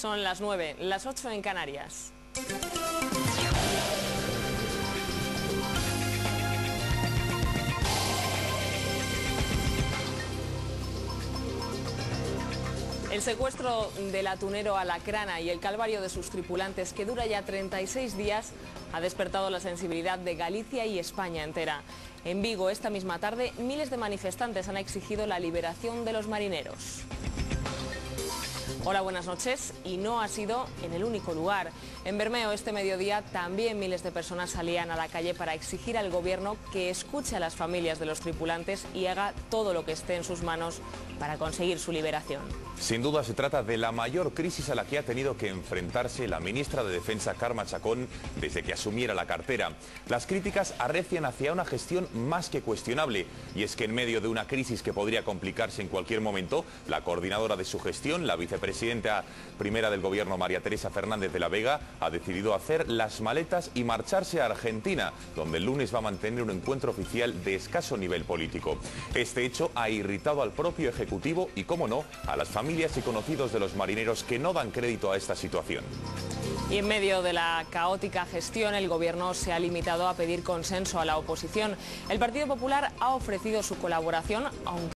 Son las 9, las 8 en Canarias. El secuestro del atunero Alacrana y el calvario de sus tripulantes, que dura ya 36 días, ha despertado la sensibilidad de Galicia y España entera. En Vigo, esta misma tarde, miles de manifestantes han exigido la liberación de los marineros. Hola, buenas noches. Y no ha sido en el único lugar. En Bermeo, este mediodía, también miles de personas salían a la calle para exigir al gobierno que escuche a las familias de los tripulantes y haga todo lo que esté en sus manos para conseguir su liberación. Sin duda se trata de la mayor crisis a la que ha tenido que enfrentarse la ministra de Defensa, Carme Chacón, desde que asumiera la cartera. Las críticas arrecian hacia una gestión más que cuestionable, y es que en medio de una crisis que podría complicarse en cualquier momento, la coordinadora de su gestión, la vicepresidenta primera del gobierno, María Teresa Fernández de la Vega, ha decidido hacer las maletas y marcharse a Argentina, donde el lunes va a mantener un encuentro oficial de escaso nivel político. Este hecho ha irritado al propio Ejecutivo y, cómo no, a las familias y conocidos de los marineros, que no dan crédito a esta situación. Y en medio de la caótica gestión, el gobierno se ha limitado a pedir consenso a la oposición. El Partido Popular ha ofrecido su colaboración, aunque